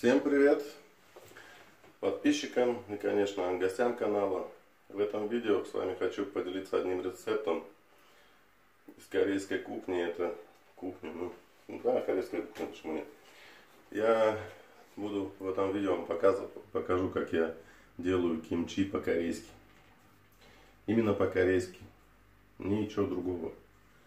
Всем привет подписчикам и, конечно, гостям канала. В этом видео с вами хочу поделиться одним рецептом из корейской кухни. Это кухня, корейская кухня, почему нет. Я буду в этом видео вам покажу, как я делаю кимчи по-корейски. Именно по-корейски, ничего другого.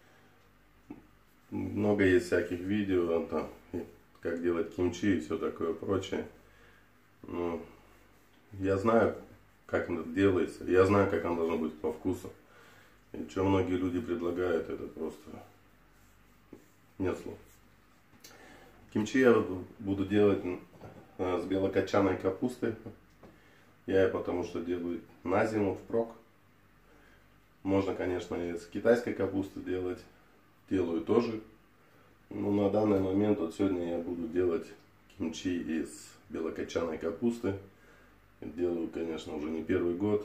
Много есть всяких видео, там, как делать кимчи и все такое прочее. Но я знаю, как это делается, я знаю, как оно должно быть по вкусу. И что многие люди предлагают, это просто нет слов. Кимчи я буду делать с белокочанной капустой. Я потому что делаю на зиму впрок. Можно, конечно, и с китайской капусты делать. Делаю тоже. Но на данный момент, вот сегодня я буду делать кимчи из белокочанной капусты. Делаю, конечно, уже не первый год.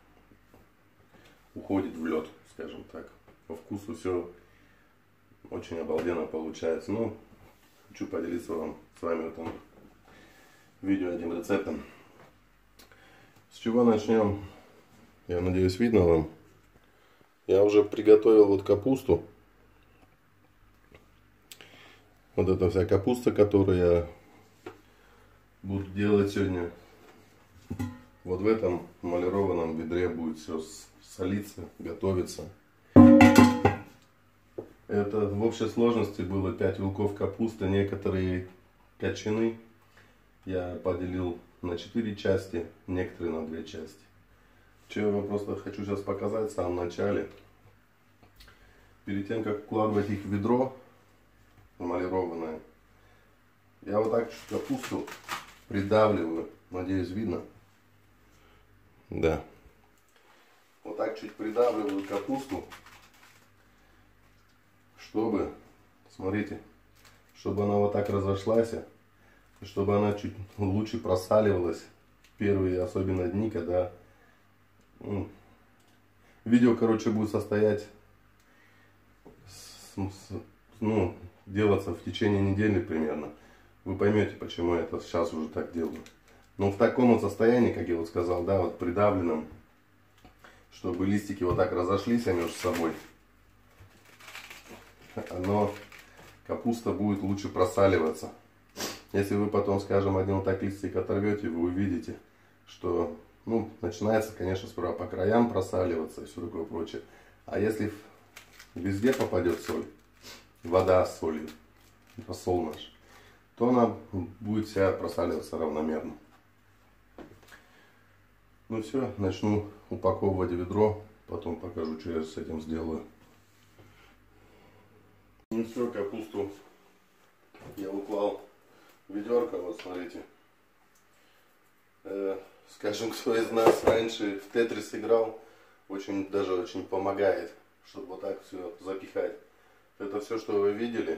Уходит в лед, скажем так. По вкусу все очень обалденно получается. Ну, хочу поделиться с вами в этом видео одним рецептом. С чего начнем? Я надеюсь, видно вам. Я уже приготовил вот капусту. Вот эта вся капуста, которую я буду делать сегодня. Вот в этом эмалированном ведре будет все солиться, готовиться. Это в общей сложности было 5 вилков капусты. Некоторые кочаны я поделил на 4 части, некоторые на 2 части. Что я вам просто хочу сейчас показать в самом начале. Перед тем, как укладывать их в ведро эмалированное, я вот так чуть капусту придавливаю. Надеюсь, видно? Да. Вот так чуть придавливаю капусту, чтобы, смотрите, чтобы она вот так разошлась, и чтобы она чуть лучше просаливалась в первые особенно дни, когда видео, короче, будет состоять делаться в течение недели примерно. Вы поймете, почему я это сейчас уже так делаю. Но в таком вот состоянии, как я вот сказал, да, вот придавленном, чтобы листики вот так разошлись между собой, но капуста будет лучше просаливаться. Если вы потом, скажем, один вот так листик оторвете, вы увидите, что начинается, конечно, сперва по краям просаливаться и все такое прочее. А если везде попадет соль, вода с солью, рассол наш, то она будет вся просаливаться равномерно. Ну все, начну упаковывать ведро, потом покажу, что я с этим сделаю. Ну все, капусту я уклал в ведерко, вот смотрите. Скажем, кто из нас раньше в Тетрис играл, даже очень помогает, чтобы вот так все запихать. Это все, что вы видели,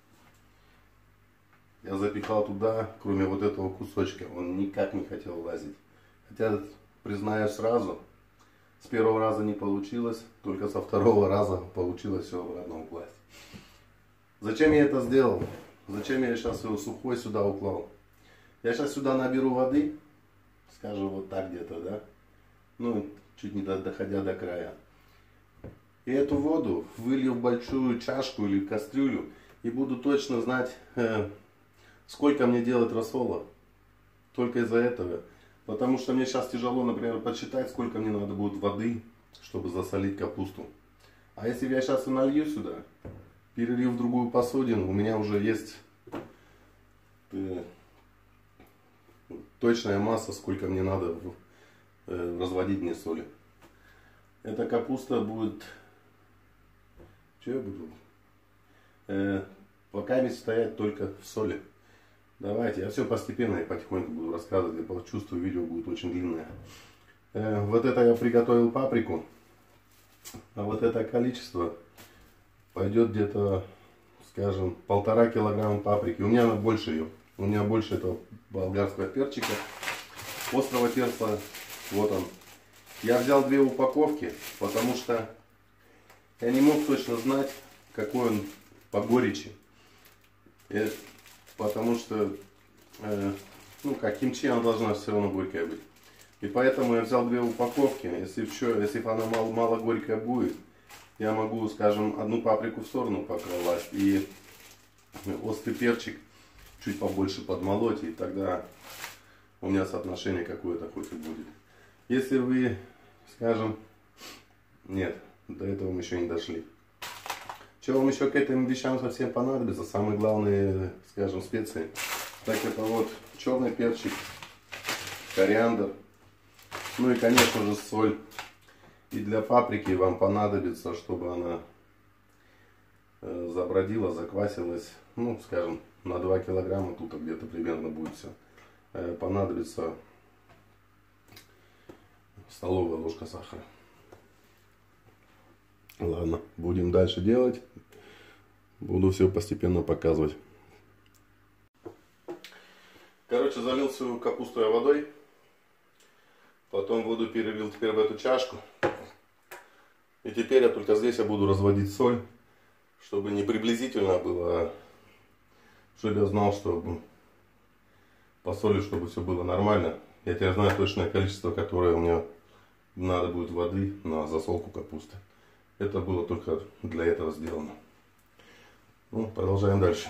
я запихал туда, кроме вот этого кусочка. Он никак не хотел лазить. Хотя, признаюсь сразу, с первого раза не получилось, только со второго раза получилось все обратно укласть. Зачем я это сделал? Зачем я сейчас его сухой сюда уклал? Я сейчас сюда наберу воды, скажем, вот так где-то, да? Ну, чуть не доходя до края. И эту воду вылью в большую чашку или кастрюлю и буду точно знать, сколько мне делать рассола. Только из-за этого. Потому что мне сейчас тяжело, например, подсчитать, сколько мне надо будет воды, чтобы засолить капусту. А если я сейчас и налью сюда, перелью в другую посудину, у меня уже есть точная масса, сколько мне надо разводить мне соли. Эта капуста будет... Что я буду? Пока не стоять только в соли. Давайте, я все постепенно и потихоньку буду рассказывать. Я чувствую, видео будет очень длинное. Вот это я приготовил паприку. А вот это количество пойдет где-то, скажем, 1,5 килограмма паприки. У меня больше ее. У меня больше этого болгарского перчика. Острого перца. Вот он. Я взял 2 упаковки, потому что я не мог точно знать, какой он по горечи. Потому что как кимчи, она должна все равно горькая быть. И поэтому я взял 2 упаковки. Если она мало горькая будет, я могу, скажем, одну паприку в сторону покласть и острый перчик чуть побольше подмолоть, и тогда у меня соотношение какое-то хоть и будет. Если вы, скажем, нет, до этого мы еще не дошли. Что вам еще к этим вещам совсем понадобится? Самые главные, скажем, специи. Так это вот черный перчик, кориандр, ну и, конечно же, соль. И для паприки вам понадобится, чтобы она забродила, заквасилась, ну, скажем, на 2 килограмма, тут где-то примерно будет все. Понадобится столовая ложка сахара. Ладно, будем дальше делать. Буду все постепенно показывать. Короче, залил всю капусту я водой. Потом воду перелил теперь в эту чашку. И теперь я только здесь я буду разводить соль, чтобы не приблизительно было, а чтобы я знал, что по соли, чтобы все было нормально. Я теперь знаю точное количество, которое у меня надо будет воды на засолку капусты. Это было только для этого сделано. Ну, продолжаем дальше.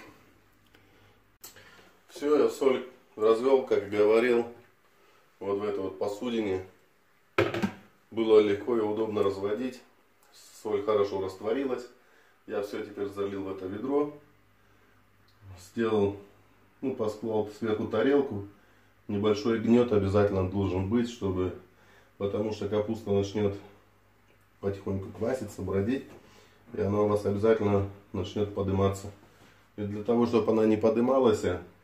Все, я соль развел, как говорил, вот в этой вот посудине. Было легко и удобно разводить. Соль хорошо растворилась. Я все теперь залил в это ведро. Сделал, ну, посклал сверху тарелку. Небольшой гнет обязательно должен быть, потому что капуста начнет потихоньку кваситься, бродить. И она у вас обязательно начнет подниматься. И для того, чтобы она не поднималась,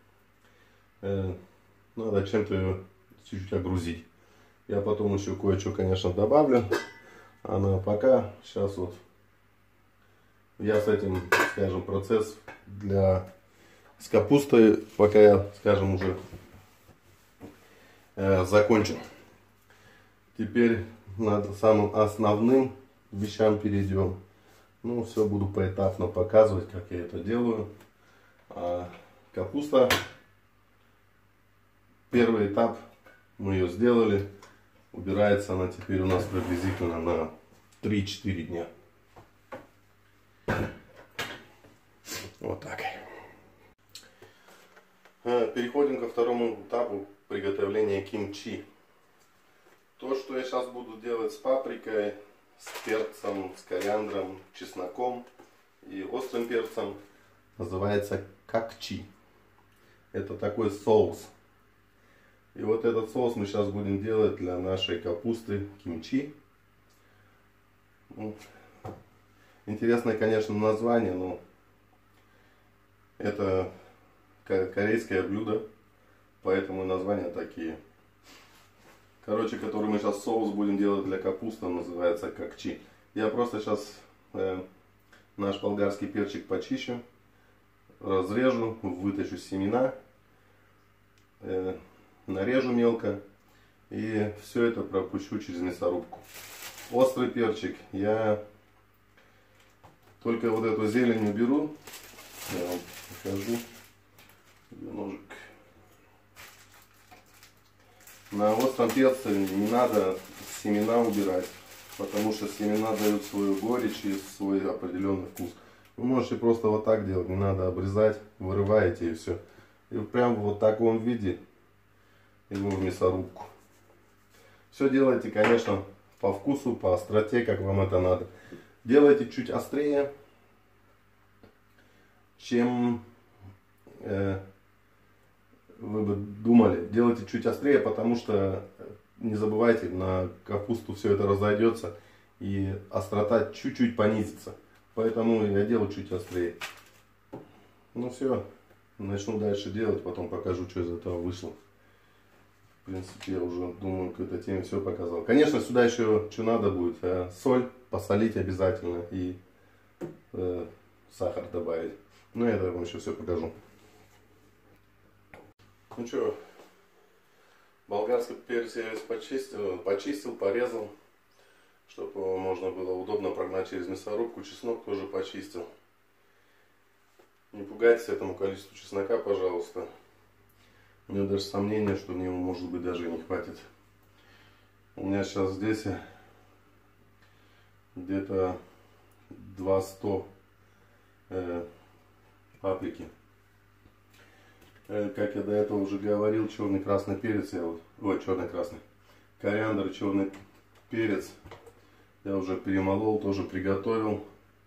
надо чем-то ее чуть-чуть огрузить. Я потом еще кое-что, конечно, добавлю. А пока сейчас вот я с этим, скажем, процесс с капустой, пока я, скажем, уже закончил. Теперь над самым основным вещам перейдем. Ну, все буду поэтапно показывать, как я это делаю. Капуста, первый этап, мы ее сделали. Убирается она теперь у нас приблизительно на 3-4 дня. Вот так. Переходим ко второму этапу приготовления кимчи. То, что я сейчас буду делать с паприкой, с перцем, с кориандром, чесноком и острым перцем, называется какчи. Это такой соус. И вот этот соус мы сейчас будем делать для нашей капусты кимчи. Интересное, конечно, название, но это корейское блюдо, поэтому названия такие. Короче, который мы сейчас соус будем делать для капусты, называется какчи. Я просто сейчас наш болгарский перчик почищу, разрежу, вытащу семена, нарежу мелко и все это пропущу через мясорубку. Острый перчик я только вот эту зелень уберу. Я вам покажу. Ножик. На остром перце не надо семена убирать, потому что семена дают свою горечь и свой определенный вкус. Вы можете просто вот так делать, не надо обрезать, вырываете и все. И прям вот в таком виде его в мясорубку. Все делайте, конечно, по вкусу, по остроте, как вам это надо. Делайте чуть острее, чем вы бы думали. Делайте чуть острее, потому что не забывайте, на капусту все это разойдется и острота чуть-чуть понизится. Поэтому я делаю чуть острее. Ну все, начну дальше делать, потом покажу, что из этого вышло. В принципе, я уже думаю, к этой теме все показал. Конечно, сюда еще что надо будет. Соль посолить обязательно и сахар добавить. Ну, я вам еще все покажу. Ну что, болгарский перец я почистил, порезал, чтобы его можно было удобно прогнать через мясорубку. Чеснок тоже почистил. Не пугайтесь этому количеству чеснока, пожалуйста. У меня даже сомнение, что мне его, может быть, даже и не хватит. У меня сейчас здесь где-то 200 паприки. Как я до этого уже говорил, черный красный перец, черный-красный, кориандр, черный перец я уже перемолол, тоже приготовил.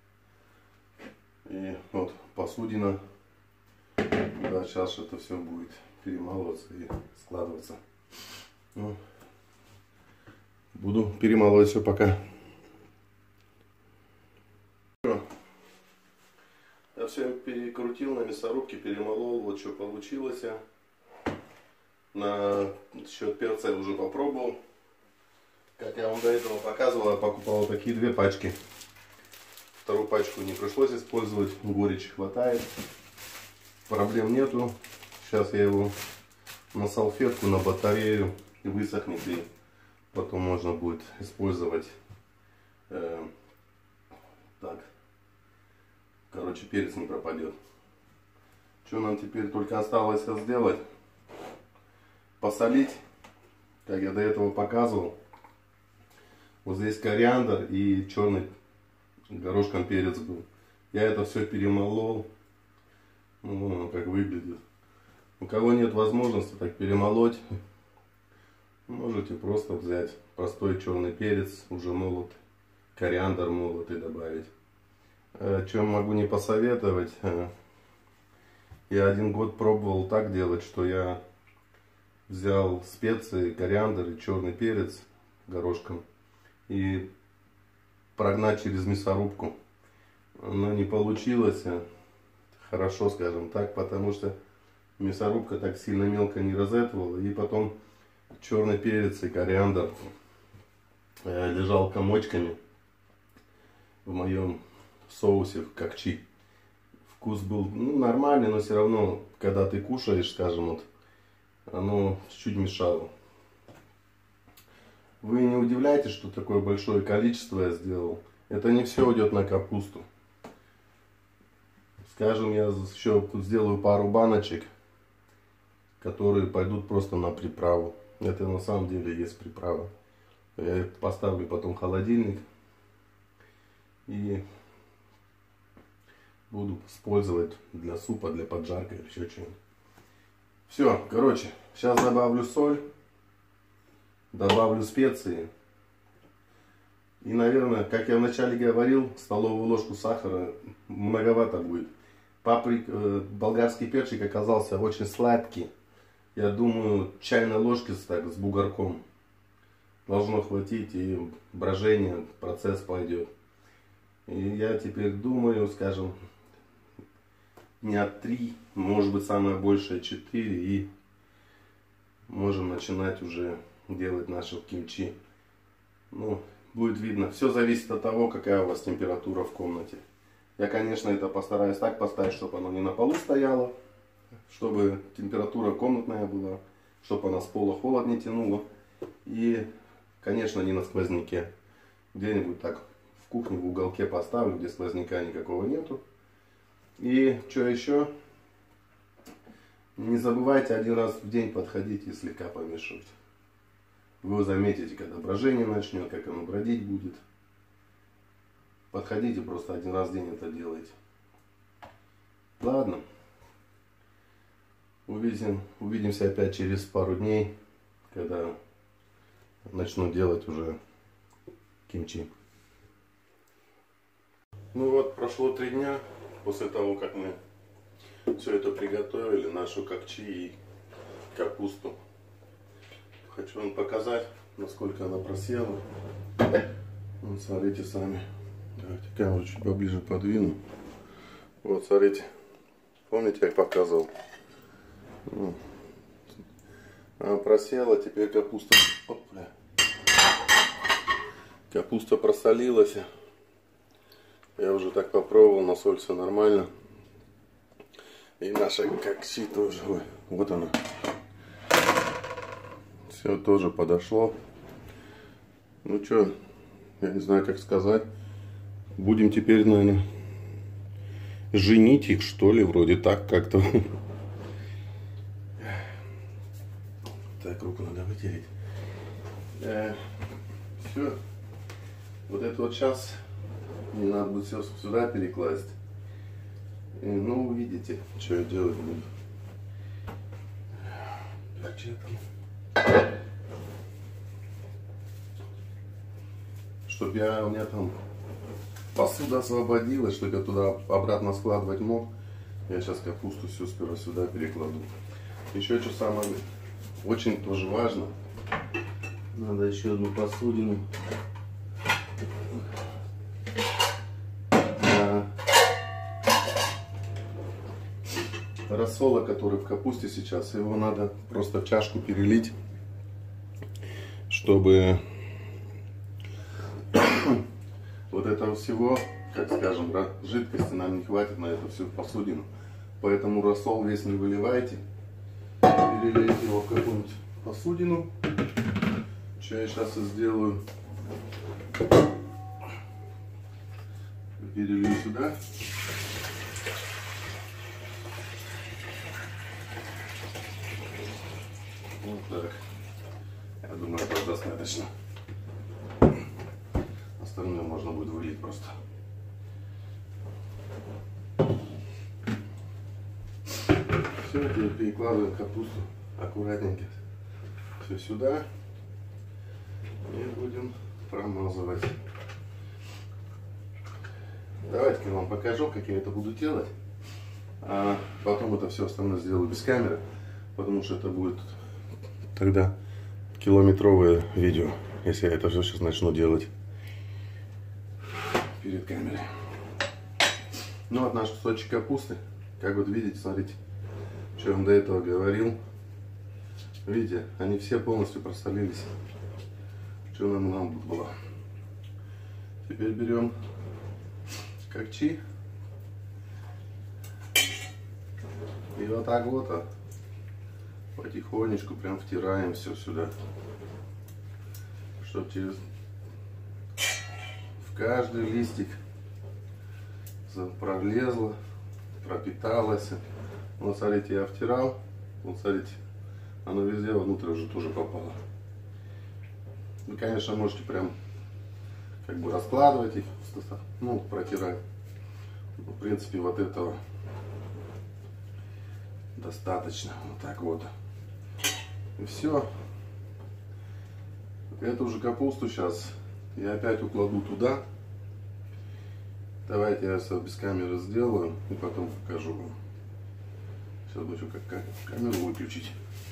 И вот посудина. Да, сейчас это все будет перемалываться и складываться. Ну, буду перемалывать все пока. Я все перекрутил на мясорубке, перемолол, вот что получилось. На счет перца я уже попробовал. Как я вам до этого показывал, я покупал вот такие 2 пачки. Вторую пачку не пришлось использовать, горечи хватает. Проблем нету. Сейчас я его на салфетку, на батарею и высохнет, и потом можно будет использовать. Так. Короче, перец не пропадет. Что нам теперь только осталось сделать? Посолить, как я до этого показывал. Вот здесь кориандр и черный горошком перец был. Я это все перемолол. Ну, вон оно как выглядит. У кого нет возможности так перемолоть, можете просто взять простой черный перец, уже молотый, кориандр молотый добавить. Чем могу не посоветовать, я 1 год пробовал так делать, что я взял специи, кориандр и черный перец горошком и прогнать через мясорубку. Но не получилось хорошо, скажем так, потому что мясорубка так сильно мелко не розетовала, и потом черный перец и кориандр лежал комочками в моем соусе, в кокчи. Вкус был нормальный, но все равно, когда ты кушаешь, скажем, вот, оно чуть мешало. Вы не удивляйтесь, что такое большое количество я сделал. Это не все уйдет на капусту. Скажем, я еще сделаю пару баночек, которые пойдут просто на приправу. Это на самом деле есть приправа. Я их поставлю потом в холодильник и буду использовать для супа, для поджарки или еще что-нибудь. Все, короче, сейчас добавлю соль, добавлю специи. И, наверное, как я вначале говорил, столовую ложку сахара многовато будет. Болгарский перчик оказался очень сладкий. Я думаю, чайной ложки с бугорком должно хватить, и брожение, процесс пойдет. И я теперь думаю, скажем, дня 3, может быть самое большее 4, и можем начинать уже делать нашу кимчи. Ну, будет видно. Все зависит от того, какая у вас температура в комнате. Я, конечно, это постараюсь так поставить, чтобы оно не на полу стояло, чтобы температура комнатная была, чтобы она с пола холод не тянула. И, конечно, не на сквозняке. Где-нибудь так в кухне в уголке поставлю, где сквозняка никакого нету. И что еще? Не забывайте 1 раз в день подходить и слегка помешивать. Вы заметите, когда брожение начнет, как оно бродить будет. Подходите, просто 1 раз в день это делайте. Ладно. Увидимся опять через пару дней, когда начну делать уже кимчи. Ну вот, прошло 3 дня после того, как мы все это приготовили, нашу кокчи и капусту. Хочу вам показать, насколько она просела. Вот, смотрите сами. Давайте камеру чуть поближе подвину. Вот, смотрите. Помните, я показывал? Она просела, теперь капуста... Опля. Капуста просолилась. Я уже так попробовал, на соль все нормально. И наша кокчи тоже. Ой, вот она. Все тоже подошло. Ну что, я не знаю, как сказать. Будем теперь, наверное, женить их, что ли, вроде так как-то. Так, руку надо вытереть. Все. Вот это вот сейчас мне надо будет все сюда перекласть. Ну, увидите, что я делать буду. Перчатки. Чтоб у меня там посуда освободилась, чтобы я туда обратно складывать мог. Я сейчас капусту всю сперва сюда перекладу. Еще что самое очень тоже важно. Надо еще одну посудину. Рассола, который в капусте сейчас, его надо просто в чашку перелить, чтобы вот этого всего, как скажем, жидкости нам не хватит на эту всю посудину. Поэтому рассол весь не выливайте, перелейте его в какую-нибудь посудину. Что я сейчас и сделаю. Перелью сюда. Вот так. Я думаю, этого достаточно. Остальное можно будет вылить просто. Все, теперь перекладываем капусту аккуратненько. Все сюда. И будем промазывать. Давайте я вам покажу, как я это буду делать. А потом это все остальное сделаю без камеры. Потому что это будет тогда километровое видео, если я это все сейчас начну делать перед камерой. Ну вот наш кусочек капусты. Как вот видите, смотрите, что я вам до этого говорил. Видите, они все полностью просолились. Что нам было. Теперь берем кокчи. И вот так вот потихонечку прям втираем все сюда. Чтобы в каждый листик пролезло, пропиталось. Вот смотрите, я втирал. Вот смотрите, оно везде внутрь уже тоже попало. Вы, конечно, можете прям как бы раскладывать их, ну, протирать. Но, в принципе, вот этого достаточно. Вот так вот. И все. Эту же капусту сейчас я опять укладу туда. Давайте я все без камеры сделаю и потом покажу вам. Сейчас бы еще как камеру выключить.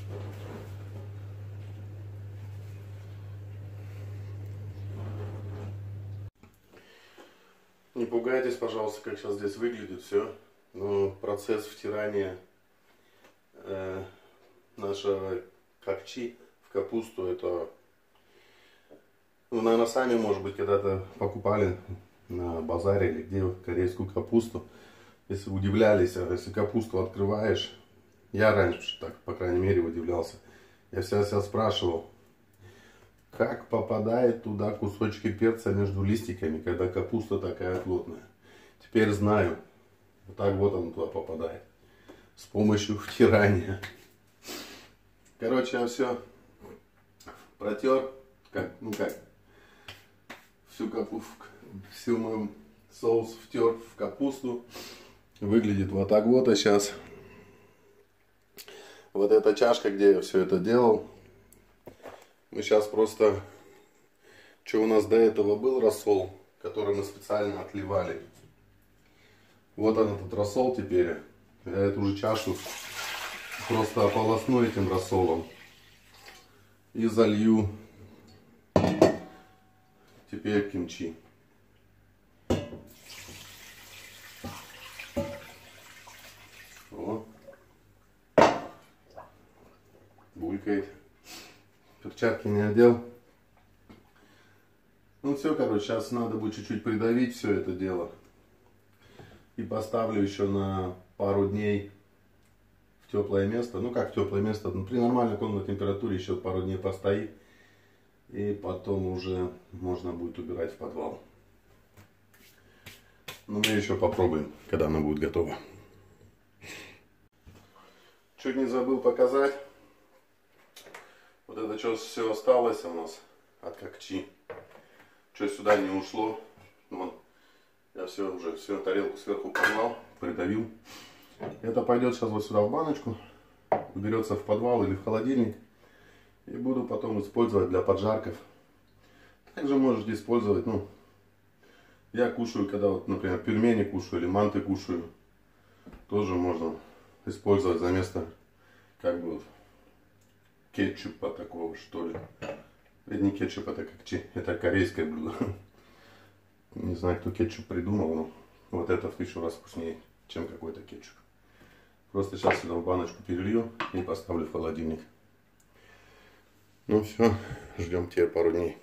Не пугайтесь, пожалуйста, как сейчас здесь выглядит все. Но процесс втирания нашего кокчи в капусту, это, вы, наверное, сами, может быть, когда-то покупали на базаре или где корейскую капусту. Если удивлялись, а если капусту открываешь, я раньше так, по крайней мере, удивлялся. Я всегда себя спрашивал, как попадает туда кусочки перца между листиками, когда капуста такая плотная. Теперь знаю. Вот так вот он туда попадает. С помощью втирания. Короче, я все протер. Всю капусту, всю мой соус втер в капусту. Выглядит вот так вот. А сейчас вот эта чашка, где я все это делал. Мы сейчас просто, что у нас до этого был рассол, который мы специально отливали. Вот он, этот рассол теперь. Я эту же чашу просто ополосну этим рассолом. И залью теперь кимчи. О. Булькает. Перчатки не одел. Ну все, короче, сейчас надо будет чуть-чуть придавить все это дело. И поставлю еще на пару дней в теплое место. Ну как теплое место? Ну, при нормальной комнатной температуре еще пару дней постоит. И потом уже можно будет убирать в подвал. Но мы еще попробуем, когда она будет готова. Чуть не забыл показать. Вот это что все осталось у нас от кокчи. Что сюда не ушло. Вон, я все тарелку сверху погнал, придавил. Это пойдет сейчас вот сюда в баночку, уберется в подвал или в холодильник. И буду потом использовать для поджарков. Также можете использовать, ну, я кушаю, когда вот, например, пельмени кушаю или манты кушаю. Тоже можно использовать за место, как бы, кетчупа такого, что ли. Это не кетчуп, это кокчи, это корейское блюдо. Не знаю, кто кетчуп придумал, но вот это в 1000 раз вкуснее, чем какой-то кетчуп. Просто сейчас сюда в баночку перелью и поставлю в холодильник. Ну все, ждем теперь пару дней.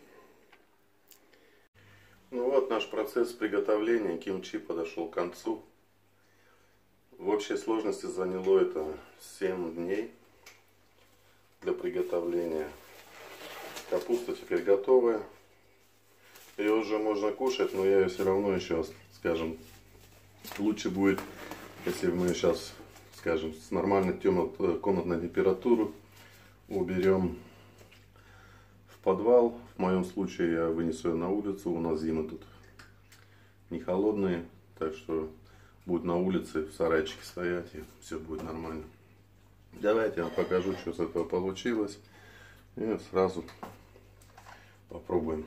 Ну вот, наш процесс приготовления кимчи подошел к концу. В общей сложности заняло это 7 дней для приготовления. Капуста теперь готовая. Ее уже можно кушать, но я ее все равно еще, скажем, лучше будет, если мы сейчас, скажем, с нормальной темной комнатной температуры уберем в подвал. В моем случае я вынесу ее на улицу. У нас зимы тут не холодные, так что будет на улице в сарайчике стоять, и все будет нормально. Давайте я вам покажу, что с этого получилось, и сразу попробуем.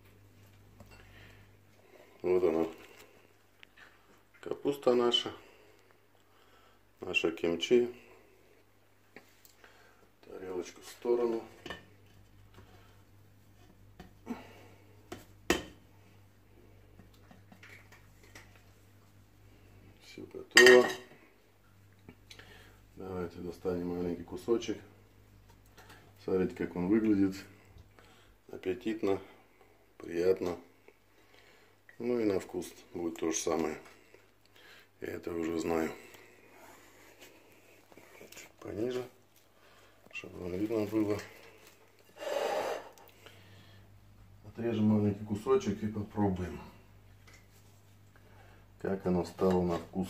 Вот она, капуста наша кимчи. Тарелочку в сторону. Все готово. Давайте достанем маленький кусочек. Смотрите, как он выглядит. Аппетитно, приятно. Ну и на вкус будет то же самое. Я это уже знаю. Чуть пониже, чтобы вам видно было. Отрежем маленький кусочек и попробуем, как оно стало на вкус.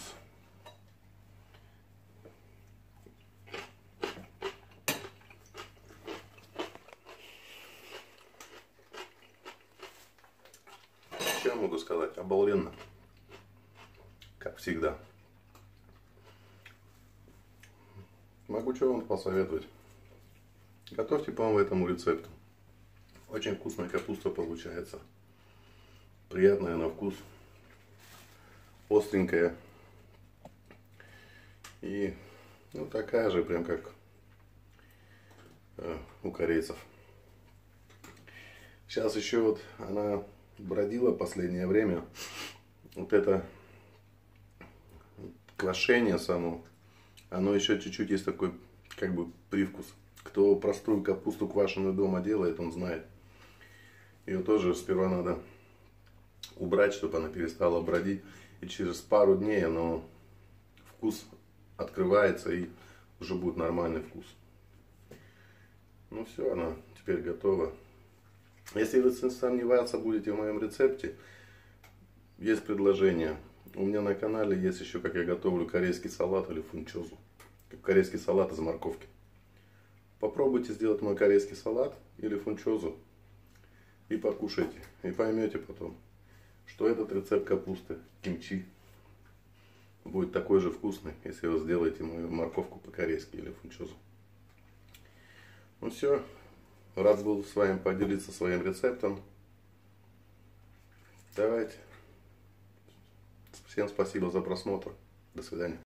Что могу сказать? Обалденно. Как всегда. Могу что вам посоветовать. Готовьте по этому рецепту. Очень вкусная капуста получается. Приятная на вкус. Остренькая. И ну, такая же, прям как у корейцев. Сейчас еще вот она бродила последнее время. Вот это квашение само, оно еще чуть-чуть есть такой, как бы, привкус. Кто простую капусту квашеную дома делает, он знает. Ее тоже сперва надо убрать, чтобы она перестала бродить. И через пару дней оно, вкус открывается и уже будет нормальный вкус. Ну все, она теперь готова. Если вы сомневаться будете в моем рецепте, есть предложение. У меня на канале есть еще, как я готовлю корейский салат или фунчозу. Корейский салат из морковки. Попробуйте сделать мой корейский салат или фунчозу и покушайте. И поймете потом, что этот рецепт капусты, кимчи, будет такой же вкусный, если вы сделаете мою морковку по-корейски или фунчозу. Ну все. Рад был с вами поделиться своим рецептом. Давайте. Всем спасибо за просмотр. До свидания.